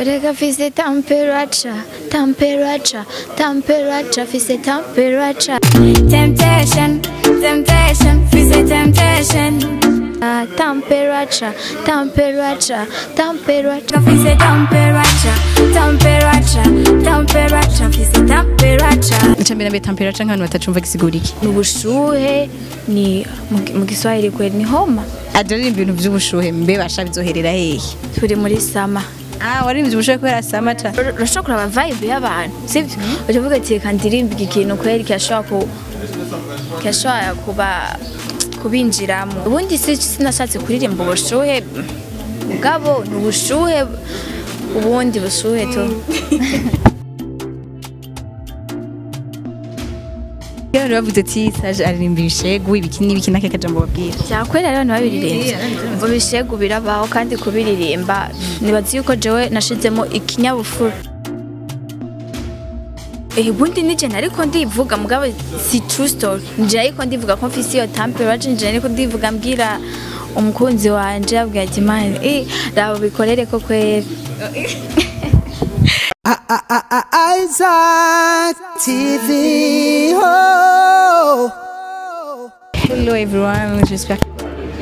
Orega fise temperature, temperature, temperature, fise temperature. Temptation, temptation, fise temptation. Temperature, temperature, temperature, fise temperature, temperature, temperature, fise temperature. Ncambira mbe temperature nk'abantu batacumva gisigura iki? Ubushuhe ni mu Kiswahili kweli ni homa. Adori ibintu by'ubushuhe mbe basha bizoherera hehe? Turi muri sama. Warimvye ubushuhe kubera sama ca. Urashobora kuraba vibe y'abantu, sivyo? Uvuga ati kandirimba ikintu kweli cyashobora kuba kubinjiramo. Ubundi sinashatse kuririmba ubushuhe mugabo ni ubushuhe ubundi bushuhe to. Yari bavuze ati Sage aririmba ibishegu ibiki n'ibiki nake kajambo babwira. Cyakwera rero nababiririmba. Ngo bishegu birabaho kandi kubiririmba nibazi yuko jewe nashizemo ikinyabufura. Ubundi nije nariko ndivuga mugabo si true story. Nje ariko ndivuga ko mfise iyo temperature, nje ariko ndivuga mbwira umukunzi wanje abwira ati man rabo bikorere ko kwera. Isaac TV. Oh. Hello everyone, j'espère que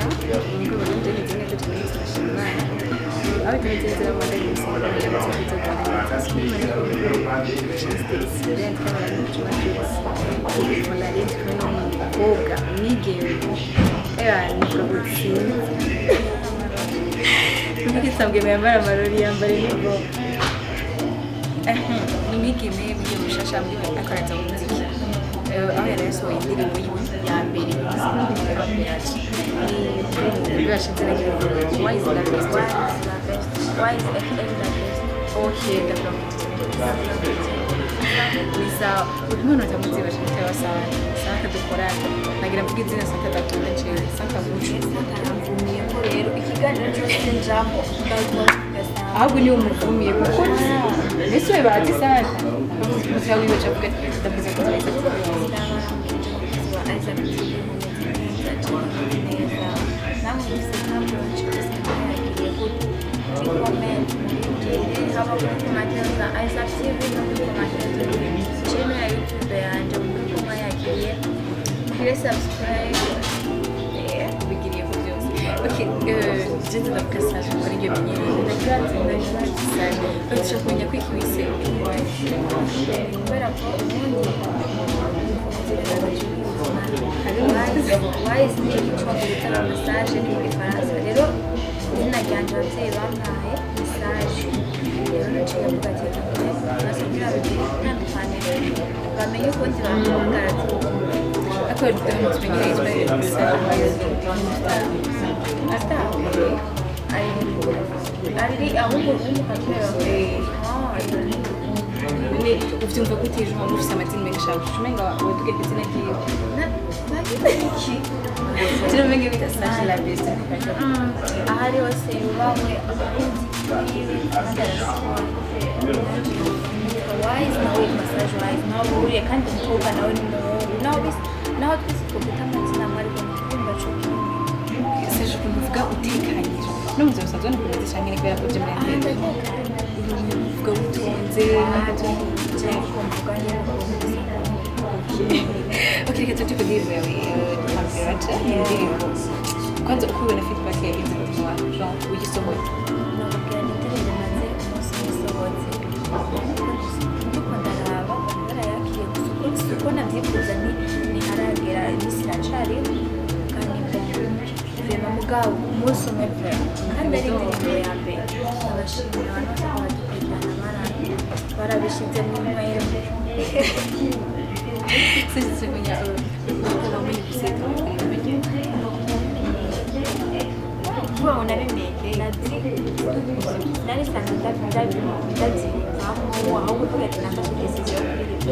Nimigime biyo mushasha mbi akaranza muziki aho yarasohoye indirimbo yiwe ya mbere Partage ni bashinze na why is the best why is the best okay Lisa umuntu atamuzi bashinze basana saka dukorana nagira mvuga izina saka datunje saka mucu ntaramvumiye ko rero ikiganiro cyose njambo ahubwo ni umuvumiye kuko ese we bazi sana muzi wiwe chavuga ndavuze ko twese subscribe bigiriye ko byose okay je ndakasasha muri ibyo binyeri ndakiranze ndakisasha batisha kumenya kwikibise kubera ko ubundi why is me trying to tell a message ni muri Faransa rero izina ryanje abavyeyi bampaye message rero naciye avuga ati nasubira bitandukanye bamenye ko ndi bahamagara ako dutanga tumenyereye ari ahubwo umukatera ni uvyumva gutije umuntu ufite amatini menshi umenga waduge izina ryiwe iki tumenga bita Sage la best ahari hose yubahwe wise nawe massage wise nawe uriye kandi umukobwa nawe ni muhungu naho twese twita amazina mwari kumva cyo Sage kuvuga utekanyije no muzo sazo no kuvuga cyangwa ni kubera ko byo muri mbere uvuga utunze n'atunze kumvuga okay reka tuti kudivu yawe temperature y'indirimbo kwanza ukubona feedback yagize kuva Jean uyisohoye nababwira nitereze maze umunsi nisohotse ndiko ndaraba barayakiye gusa uko navyifuza ni haragera imisiracari mugabo umunsi umwe pe kandi ari indirimbo ya mbere abashimira abantu badukurikirana barabishize mu ntwero sisi kunya ukamenya guseka wow nabimenye nari sana ndazi aho aho kuvuga ati nafashe decision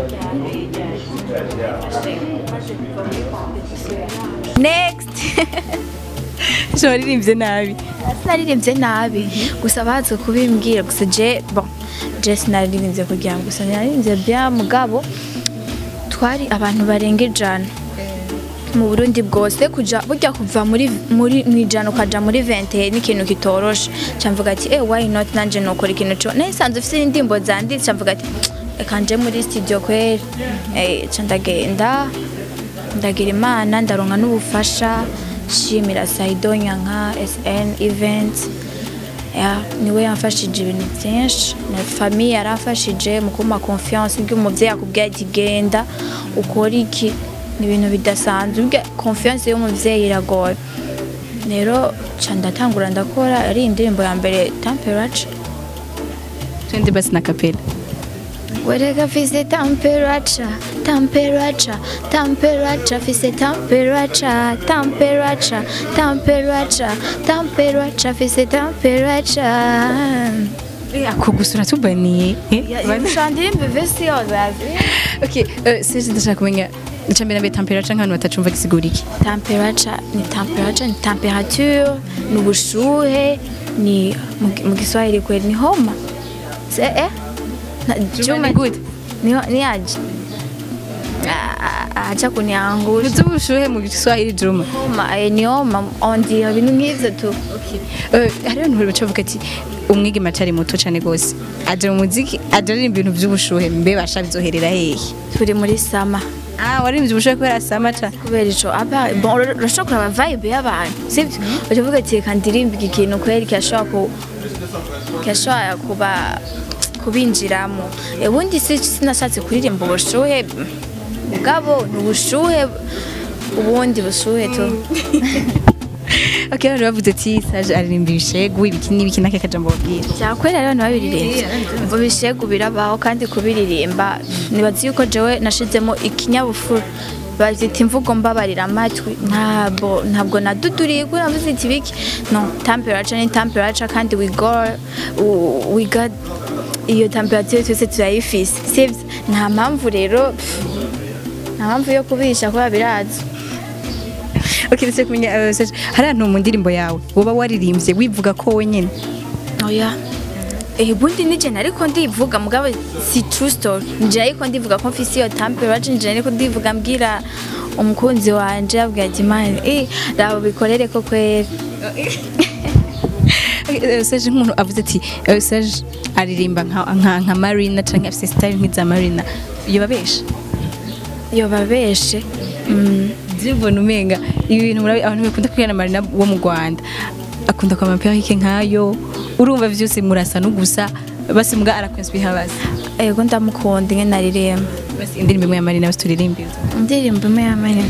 next je waririmbye nabi. Sinaririmbye nabi gusa bazo kubimbwira gusa je sinaririmbye kugira ngo gusa naririmbye bya mugabo twari abantu barenga ijana mu Burundi bwose kuja burya kuva muri mwijana ukaja muri 20 ni ikintu kitoroshe camvuga ati why not nanje nokora ikintu cyo nasanze ufite indimbo zanditse camvuga ati kanje muri studio kweri ndagenda ndagira Imana ndaronka n'ubufasha shimira Saido nyanka SN events niwe yamfashije ibintu byinshi na famille yarafashije mu kuma confiance y'umuvyeyi akubwiye ati genda ukora iki ni ibintu bidasanzwe confiance y'umuvyeyi iragoye rero ndatangura ndakora ari indirimbo ya mbere Temperature twende basi na kapela wereka fise temperature fise temperature fise temperature akugusura tubaniye ndirimbo version zazi okay sije ndashaka kumenya icambere mbe temperature nk'abantu batacumva gisigura iki temperature ni temperature ni ubushuhe ni mu Kiswahili kweli ni homa Juma good ni aje acha kuniangusha tubushuhe mu Kiswahili Juma homa ni homa ondi ibintu nk'ivyo tu hari abantu bacavuga ati umwige matari muto cyane gose aje mu muziki adaririmba ibintu by'ubushuhe mbe basha bizoherera hehe turi muri sama waririmbye ubushuhe kubera sama ta kubera ico aba bon urashobora kuba vibe y'abantu sivyo bavuga ati kandirimba ikintu kweri cyashobora kuba kubinjiramo ubundi sinashatse kuririmba ubushuhe bwabo n'ubushuhe ubundi bushuhe to okay rero bavuze ati Sage aririmba ibishegu ibiki n'ibiki nake kajambo babwira cyakwera rero nababiririmba ngo bishegu birabaho kandi kubiririmba nibazi yuko jewe nashizemo ikinyabufuru bazita imvugo mbabarira amatwi ntabwo nadudurigwe navuze iti biki no temperature ni temperature kandi we got iyo temperature twese turayifise sivyo nta mpamvu rero yo kubisha kwa birazi okay ndetse kumenya hari ahantu mu ndirimbo yawe woba waririmbye wivuga ko wenyene oya bundi nije nariko ndivuga mugabo si true story nje ariko ndivuga ko mfise iyo temperature nje ariko ndivuga mbwira umukunzi wanje abwiye ati man rabo bikorere ko kweri Sage nk'umuntu avuze ati Sage aririmba nka Marina canke afise style nk'iza Marina iyo babeshe Zibona umenga ibintu murabi abantu bakunda kwiyana Marina wo mu Rwanda akunda kwa maperike nkayo urumva vyose murasa no gusa basi mbwa arakwenswe habaza yego ndamukunda nge naririmba basi indirimbo imwe ya Marina basi turirimbiza indirimbo imwe ya Marina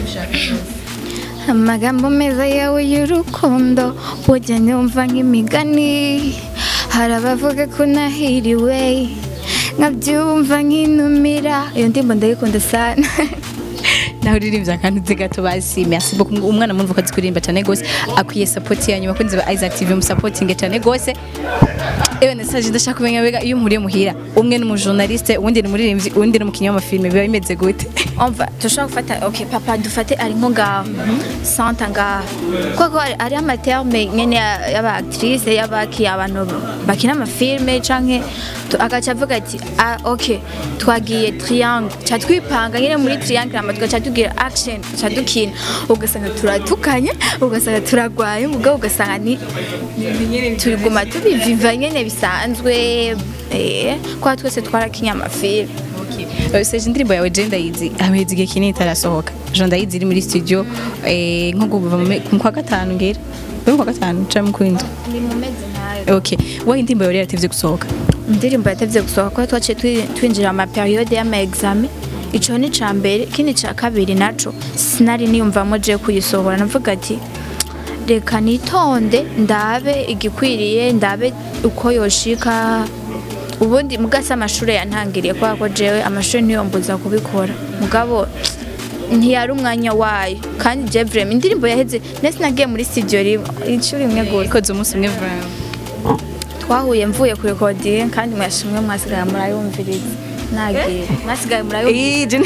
amagambo meza yawe y'urukundo burya nyumva nk'imigani hari abavuga ko nahiriwe nkabyumva nk'inumira iyo ndirimbo ndayikunda sana naho uririmbye akantu uzi gato basi merci beaucoup umwana muntu ukazi kuririmba cyane gose akwiye support yanyu bakunze ba Isaac TV mu supporting cyane gose na Sage ndashaka kumenya bega iyo mpuriye muhira umwe n'umujournaliste uwundi ni muririmbyi uwundi n'umukinnyi w'amafilme biba bimeze gute tushaka gufata okay papa dufate ari nko ngaho Sannta ngaho kuko ari amaterme nyene y'aba actrice y'abaki abantu bakina amafilme canke agaca avuga ati okay twagiye triangle cyatwipanga nyene muri triangle amatwa cyatugira action cyadukina ugasanga turatukanye ugasanga turagwaye mugabo ugasanga ni turiguma tubiviva nyene bisanzwe kwa twese twarakinya amafilme Sage indirimbo yawe je ndayizi amezi gihe kinini itarasohoka je ndayizi iri muri studio nko kuva mu kwa gatanu ngera mu kwa gatanu cyangwa mu kwindwi ni mu mezi nayo okay wa indirimbo yawe yaratevye gusohoka indirimbo yatevye gusohoka ko twaciye twinjira ama periode y'ama examen ico ni ca mbere kini ca kabiri naco sinari niyumvamo je kuyisohora navuga ati reka nitonde ndabe igikwiriye ndabe uko yoshika ubundi mugasa amashure yantangiriye kwa ko jewe amashure ntiyombuza kubikora mugabo ntiyari umwanya wayo kandi je vraiment indirimbo yaheze nese nagiye muri studio icuri imwe gose ikoze umunsi umwe vraiment twahuye mvuye ku recording kandi mwashimwe mwasigaye murayumviriza nagiye mwasigaye murayumviriza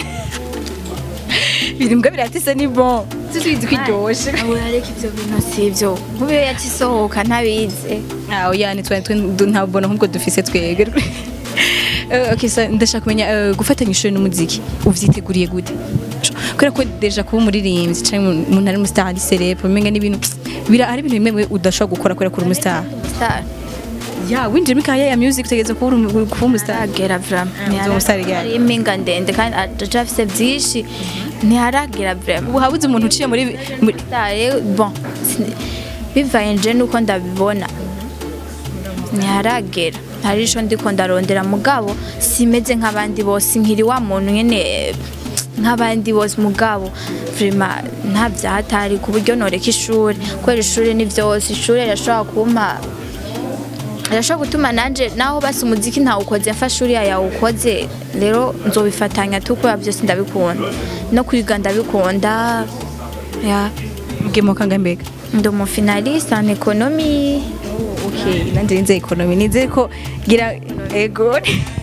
birimbwa biratise ni bon tuzizi kwiryoshe abo yareka ivyo bintu sivyo nk'ubu yakisohoka ntabize oya ni twe ntabona nk'ubwo dufise twege okay so ndashaka kumenya gufatanya ishuri n'umuziki uvyiteguriye gute kubera ko deja kuba umuririmbyi cyangwa umuntu ari umustar ari celebre umenga n'ibintu ari ibintu bimwe udashobora gukora kubera ko uri umustar ya winjira mikaya ya music utegeze kuba umustar agera vraiment umustar ari impinga ndende kandi adafise byinshi ntiharagera vraiment ubu habuze umuntu uciye muri bon bivaye nje nuko ndabibona ntiharagera hari isho ndiko ndarondera mugabo simeze nk'abandi bose nkiri wa muntu nyene nk'abandi bose mugabo vraiment nta byahatari ku buryo noreka ishuri kubera ishuri ni byose ishuri irashobora gutuma nanje naho basi umuziki ntawukoze mfashe uriya yawukoze rero nzobifatanya tukora byose ndabikunda no kwiga ndabikunda ya mugemo kangambega ndo mu finaliste en économie. Okay, nanje nze economy nize ko gira ego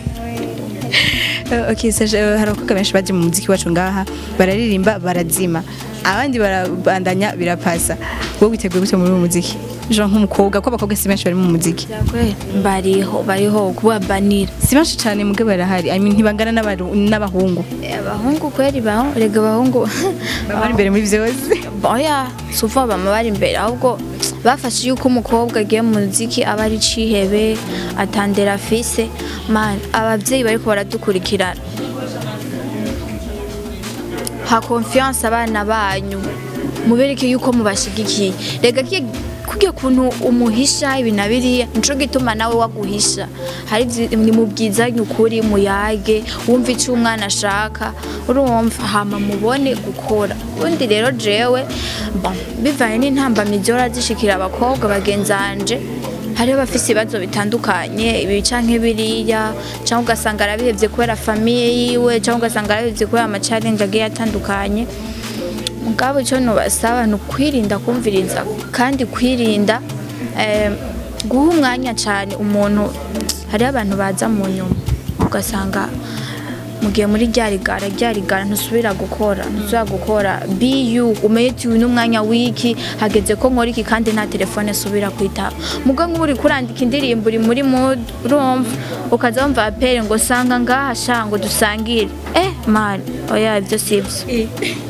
okay, hari abakobwa benshi baje mu muziki wacu ngaha bararirimba barazima abandi barabandanya birapasa wowe witeguye gute muri muziki Jean nk'umukobwa ko abakobwa si benshi bari mu muziki bariho kubabanira si benshi cyane muge barahari I mean ntibangana n'abahungu abahungu kweri rega abahungu bari imbere muri byose oya suva bama bari imbere ahubwo bafashe yuko umukobwa agiye mu muziki aba ari cihebe atandera fise man abavyeyi bariko baradukurikirana ha confiance abana banyu mubereke yuko mubashigikiye rega kugiye kuntu umuhisha ibintu biriya nico gituma nawe waguhisha hari ni mubwiza nukuri muyage wumva icyo umwana ashaka urumva hama mubone gukora undi rero jewe bivaye n'intambamyi zora zishikira abakobwa bagenzanje hari bafise ibibazo bitandukanye ibi canke biriya cyangwa ugasanga arabihevye kubera famille yiwe cyangwa ugasanga arabihevye kubera ama challenge agiye atandukanye mugabo cyo no basaba no kwirinda kumviriza kandi kwirinda guha umwanya cyane umuntu hari abantu baza mu nyuma ugasanga mugiye muri ryarigara ntusubira gukora biyu umeyeti n'umwanya wiki hageze ko nkora iki kandi nta telefone subira kwitaba mugo nk'uri kurandika indirimbo uri muri mood urumva ukaza wumva apere ngo sanga ngaha shango dusangire man oya ibyo sibyo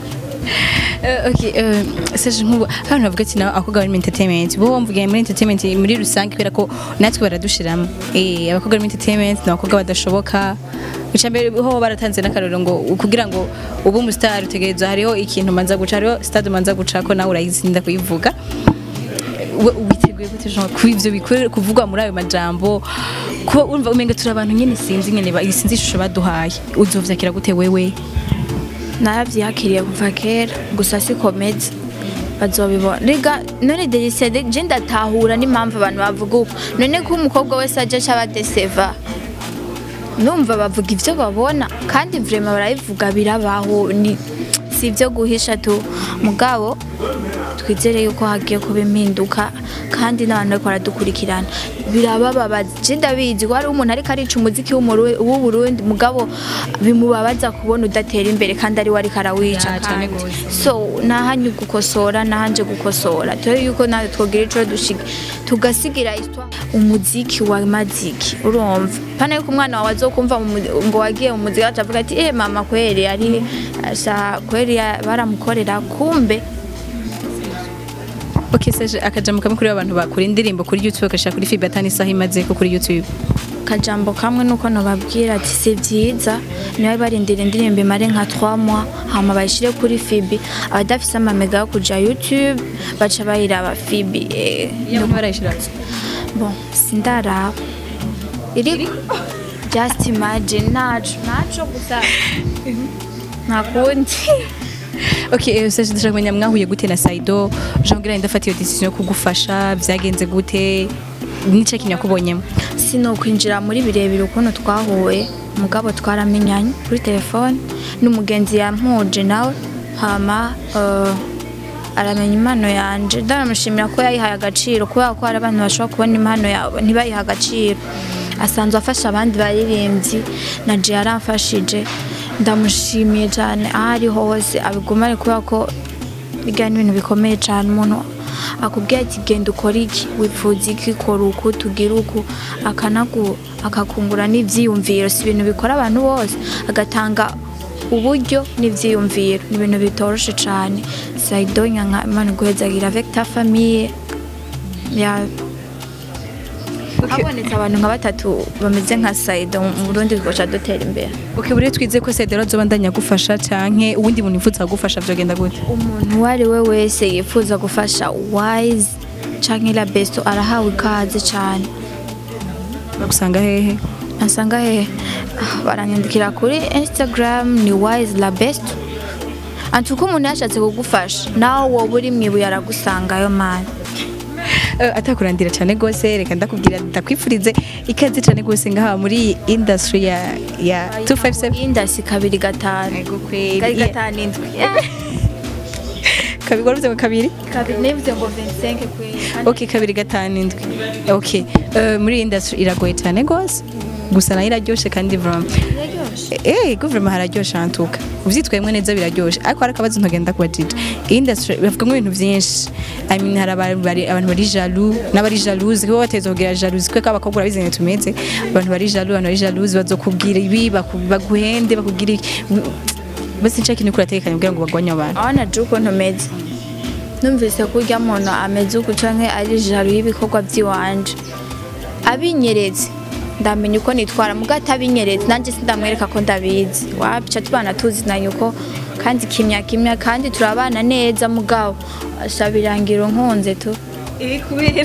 okay, seje nkubu hano bavuga ati nawe akogwa muri entertainment bo mvuga muri entertainment muri rusange kubera ko natwe baradushiramo abakogwa muri entertainment n'abakogwa badashoboka ucambere ho baratanze n'akarero ngo kugira ngo ubu umustar utegereza hariho ikintu manza guca hariho stade manza guca ko nawe urayizinda kuyivuga witeguye gute Jean kwivyo bikore kuvugwa muri ayo majambo ko urumva umenga turi abantu nyene sinzi nyene sinzi ishusho baduhaye uzovyakira gute wewe naravyakiriye kuva kera gusa sikomeze bazobibona riga none Delicia je ndatahura n'impamvu abantu bavuga uko none ko umukobwa wese aje cyabadeseva numva bavuga ivyo babona kandi vraiment barabivuga birabaho ni sivyo guhisha tu mugabo twizere yuko hagiye kuba impinduka kandi n'abantu bariko baradukurikirana birabababaza je ndabizi ko hari umuntu ariko arica umuziki w'u Burundi mugabo bimubabaza kubona udatera imbere kandi ari wari karawica so nahanye gukosora nahanje gukosora tore yuko nawe twogira ico dushiga tugasigira histoire umuziki wa maziki urumva pana yuko umwana wawe azokumva ngo wagiye mu muziki atavuga ati mama kweri ari asa kweri baramukorera kumbe. Okay, seje akajambo kamwe kuri abantu bakora indirimbo kuri YouTube akashaka kuri FIB atani saha imaze ko kuri YouTube. Kajambo kamwe nuko no babwira ati se byiza niwe barindira indirimbo mare nka 3 mois hama bayishire kuri FIB abadafise amamega yo kuja YouTube baca bayiraba FIB yo barayishira. Bon, sindara iri just imagine nacho gusa nakundi. Okay, seje ndashaka kumenya mwahuye gute na Saido Jean Gira ndafatiye decision yo kugufasha byagenze gute nice kinyakubonyemo sino kwinjira muri birebire ukuntu twahuye mugabo twaramenyanye kuri telefone n'umugenzi yampuje nawe hama aramenya impano yanje ndaramushimira ko yayihaye agaciro kubera ko hari abantu bashobora kubona impano yabo ntibayiha agaciro asanzwe afasha abandi baririmbyi na je yaramfashije ndamushimiye cyane ari hose abigumare kubera ko bigana ibintu bikomeye cyane umuntu akubwiye ati genda ukora iki wifuza iki kora uku tugira uku akakungura n'ivyiyumviro si ibintu bikora abantu bose agatanga uburyo n'ivyiyumviro ni ibintu bitoroshe cyane Saido nyanka Imana guhezagira avec ta famille ya habonetse abantu nka batatu bameze nka Saido mu Burundi twoca dutera imbere. Okay, buri twize ko Saido azobandanya gufasha canke ubundi muntu yifuza gufasha byogenda gute? Umuntu wari we wese yifuza gufasha wise canke la besto arahawe ikaze cyane. Bagusanga hehe? Asanga hehe? Baranyandikira kuri Instagram ni wise la best. Antuko umuntu yashatse kugufasha nawe wowe uri mwibuye aragusangayo man. Atakurandira cyane gose reka ndakubwira ndakwifurize ikaze cyane gose ngaha muri industry ya 257 industry 2 ego kweli 5 indwi kabiri waruze ngo kabiri nevuze ngo 25 kweli. Okay, 2 5 indwi. Okay, muri industry iragoye cyane gose gusa nayo iraryoshe kandi vraiment guverinoma hararyoshe antuka uvyitwayemwe neza biraryoshe ariko hari akabazo ntagenda kubajija industry bavuga ngo ibintu byinshi I mean hari abantu bari jaloux n'abari jalouse ko bateza kugira jalouse ko abakobwa bizanye tumeze abantu bari jaloux abantu bari jalouse bazokubwira ibi baguhende bakubwira basi nshaka ni kuratekanye kugira ngo bagwanye abantu abana juko ntomeze numvise kurya muntu ameze uko canke ari jaloux y'ibikorwa byiwanje abinyeretse ndamenye uko nitwara mugata binyeretse nanje sindamwereka ko ndabizi wapica tubana tuzi na yuko kandi kimya kandi turabana neza mugabo ashabirangira nkunze tu kubera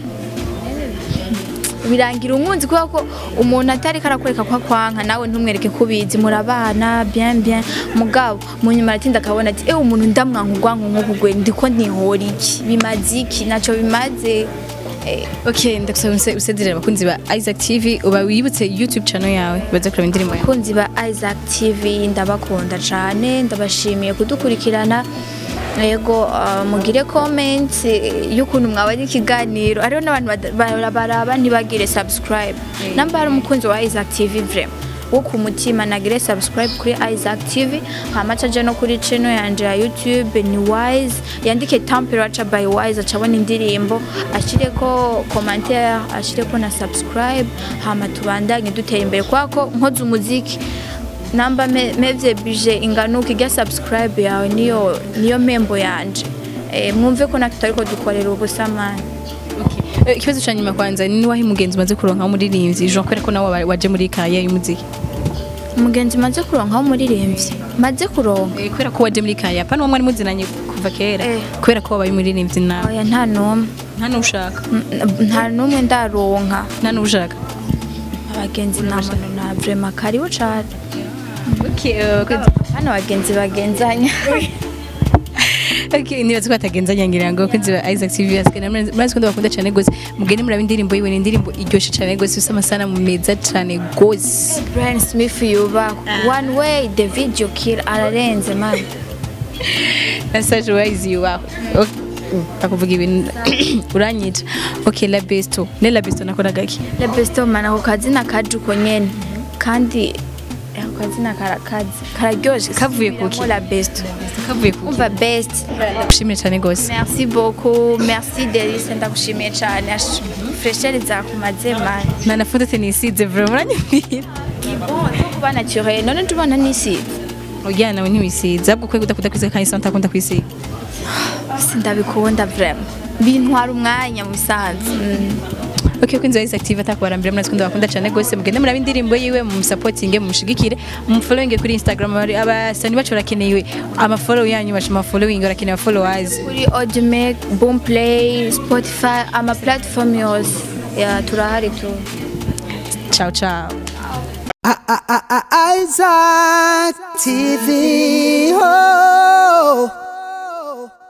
birangira unkunzi kuko ko umuntu atari karakwereka kwa kwanka nawe ntumwereke kubizi murabana bien mugabo munyuma aratinda akabona ati umuntu ndamwankugwanka nk'ukugwe ndiko ntihora iki bimaze iki naco bimaze. Okay, ndakusaba usedire abakunzi ba Isaac TV uba wibutse YouTube channel yawe baza kureba indirimbo yawe. Abakunzi ba Isaac TV ndabakunda cyane ndabashimiye kudukurikirana yego mugire comment y'ukuntu mwabanye ikiganiro ariho n'abantu baraba ntibagire subscribe namba hari umukunzi wa Isaac TV vraiment wo ku mutima nagire subscribe kuri Isaac TV hamaca je no kuri channel yanje ya YouTube ni wise yandike temperature by wise acabona indirimbo ashireko commentaire ashireko na subscribe hama tubandanye dutera imbere kwako nkoze umuziki namba mevye budget inganuka igya subscribe yawe niyo membo yanje mwumve ko nakitariko dukorera ubusamani. Ikibazo cya nyuma kwanza ni wahi mugenzi maze kuronka umuririmbyi Jean kwera ko nawe waje muri kaya y'umuziki umugenzi maze kuronka umuririmbyi maze kuronka kwera ko waje muri kaya pana mwari muzinanye kuva kera kwera ko wabaye umuririmbyi nawe oya nta numwe ushaka nta numwe ndaronka nta n'ushaka abagenzi namuntu na vraiment kariho cyane. Okay, hano abagenzi bagenzanya. Okay, nibaza ko batagenzanya ngira ngo kunzi ba Isaac TV askana murazi ko ndabakunda cyane gose mugene murabe indirimbo yiwe n'indirimbo iryoshe cyane gose usa amasana mu meza cyane gose Brian Smith yuba one way the video kill ararenze man message wise yuba akuvuga ibintu uranyica. Okay, la besto nakora gaki la besto mana ko kazina kajuko nyene kandi kazina kararyoshe kavuye kuki la besto kavuye kuki umva best kushimira cyane gose merci beaucoup merci Delicia ndakushimiye cyane fresher zakumaze man nanafuta tenisize vraiment uranyumvira kuba naturel none tubana nisi oya nawe ntibisize ahubwo kwe kudakwiza kandi Sannta akunda kwisiga sindabikunda vraiment bintwara umwanya mu bisanzwe. Okay, kwinzo Isaac TV atakubarambira murazi kunda bakunda cyane gose mugende murabe indirimbo yiwe mu supporting mu mushigikire mu following kuri Instagram abasani bacu barakeneye ama follow yanyu bacu ma following barakeneye followers kuri Audimake Boomplay Spotify ama platform yose ya turahari tu. Ciao. Isaac TV.